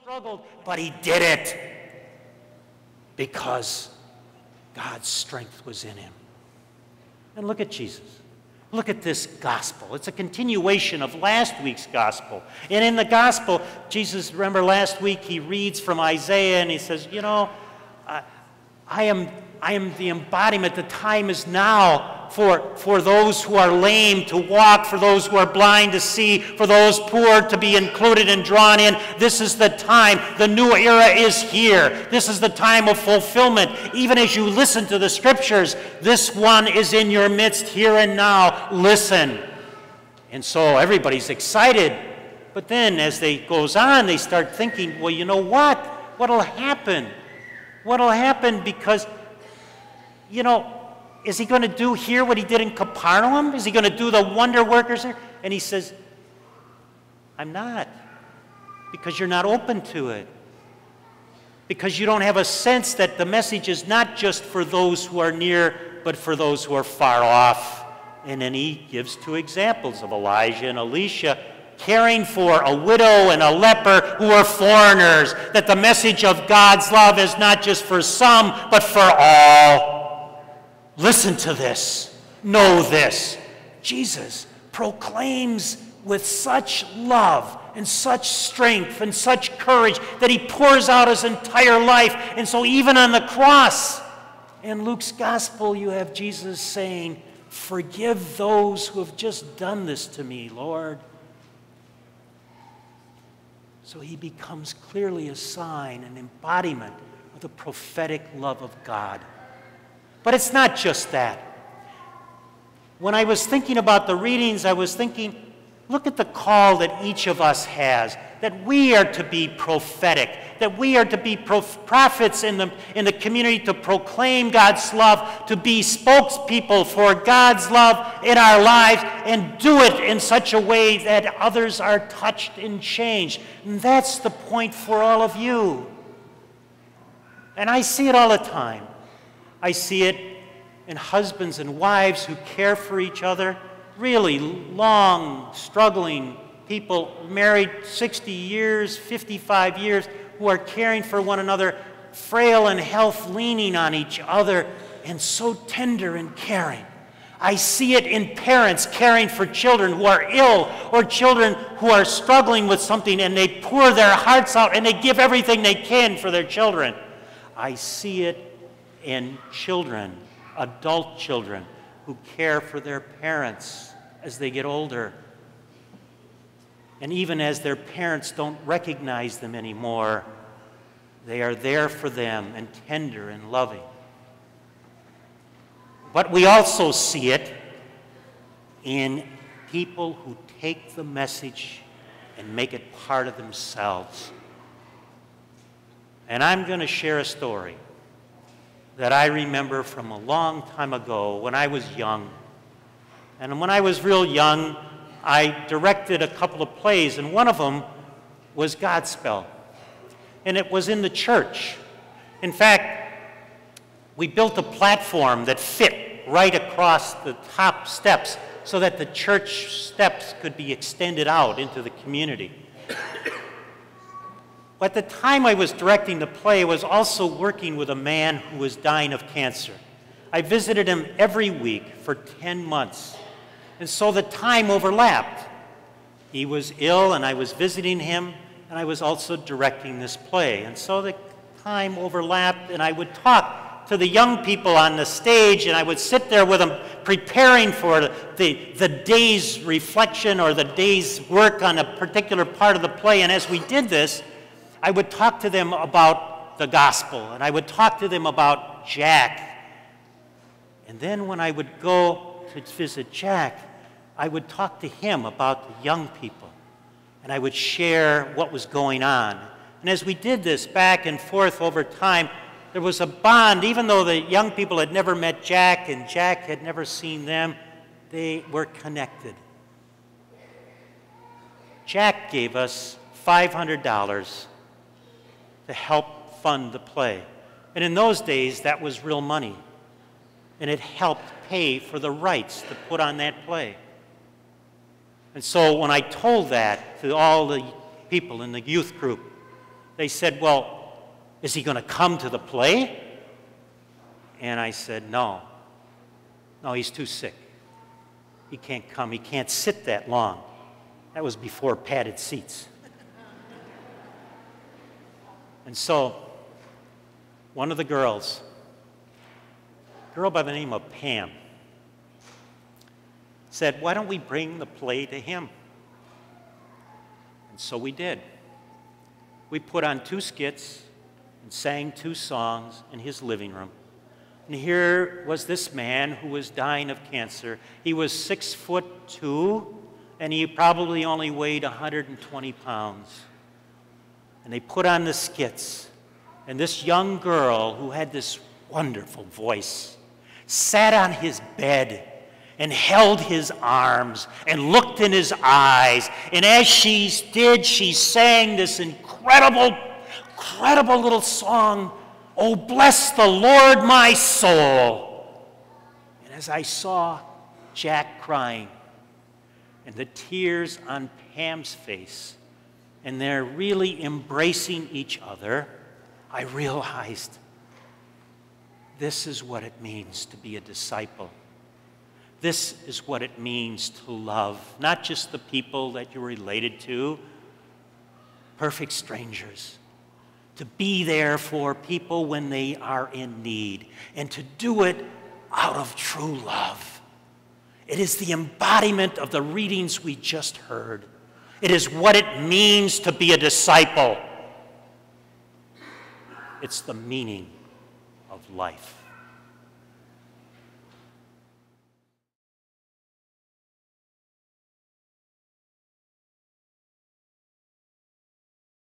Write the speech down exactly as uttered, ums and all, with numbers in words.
struggled, but he did it because God's strength was in him. And look at Jesus. Look at this gospel. It's a continuation of last week's gospel. And in the gospel, Jesus, remember last week, he reads from Isaiah and he says, you know, I, I am, I am the embodiment. The time is now for, for those who are lame to walk, for those who are blind to see, for those poor to be included and drawn in. This is the time. The new era is here. This is the time of fulfillment. Even as you listen to the scriptures, this one is in your midst here and now. Listen. And so everybody's excited. But then as they goes on, they start thinking, well, you know what? What'll happen? What'll happen because, you know, is he going to do here what he did in Capernaum? Is he going to do the wonder workers there? And he says, I'm not. Because you're not open to it. Because you don't have a sense that the message is not just for those who are near, but for those who are far off. And then he gives two examples of Elijah and Elisha caring for a widow and a leper who are foreigners. That the message of God's love is not just for some, but for all. Listen to this. Know this. Jesus proclaims with such love and such strength and such courage that he pours out his entire life. And so even on the cross, in Luke's gospel, you have Jesus saying, forgive those who have just done this to me, Lord. So he becomes clearly a sign, an embodiment of the prophetic love of God. But it's not just that. When I was thinking about the readings, I was thinking, look at the call that each of us has, that we are to be prophetic, that we are to be prophets in the, in the community, to proclaim God's love, to be spokespeople for God's love in our lives, and do it in such a way that others are touched and changed. And that's the point for all of you. And I see it all the time. I see it in husbands and wives who care for each other, really long, struggling people, married sixty years, fifty-five years, who are caring for one another, frail in health, leaning on each other, and so tender and caring. I see it in parents caring for children who are ill or children who are struggling with something, and they pour their hearts out and they give everything they can for their children. I see it in children, adult children, who care for their parents as they get older. And even as their parents don't recognize them anymore, they are there for them and tender and loving. But we also see it in people who take the message and make it part of themselves. And I'm going to share a story that I remember from a long time ago when I was young. And when I was real young, I directed a couple of plays, and one of them was Godspell. And it was in the church. In fact, we built a platform that fit right across the top steps so that the church steps could be extended out into the community. At the time I was directing the play, I was also working with a man who was dying of cancer. I visited him every week for ten months, and so the time overlapped. He was ill, and I was visiting him, and I was also directing this play. And so the time overlapped, and I would talk to the young people on the stage, and I would sit there with them preparing for the, the, the day's reflection or the day's work on a particular part of the play. And as we did this, I would talk to them about the gospel, and I would talk to them about Jack. And then when I would go to visit Jack, I would talk to him about the young people, and I would share what was going on. And as we did this back and forth over time, there was a bond. Even though the young people had never met Jack and Jack had never seen them, they were connected. Jack gave us five hundred dollars to help fund the play. And in those days, that was real money. And it helped pay for the rights to put on that play. And so when I told that to all the people in the youth group, they said, well, is he going to come to the play? And I said, no. No, he's too sick. He can't come. He can't sit that long. That was before padded seats. And so, one of the girls, a girl by the name of Pam, said, why don't we bring the play to him? And so we did. We put on two skits and sang two songs in his living room. And here was this man who was dying of cancer. He was six foot two, and he probably only weighed one hundred twenty pounds. And they put on the skits. And this young girl who had this wonderful voice sat on his bed and held his arms and looked in his eyes. And as she did, she sang this incredible, incredible little song, "Oh, bless the Lord, my soul." And as I saw Jack crying and the tears on Pam's face, and they're really embracing each other, I realized this is what it means to be a disciple. This is what it means to love, not just the people that you're related to, perfect strangers. To be there for people when they are in need, and to do it out of true love. It is the embodiment of the readings we just heard. It is what it means to be a disciple. It's the meaning of life.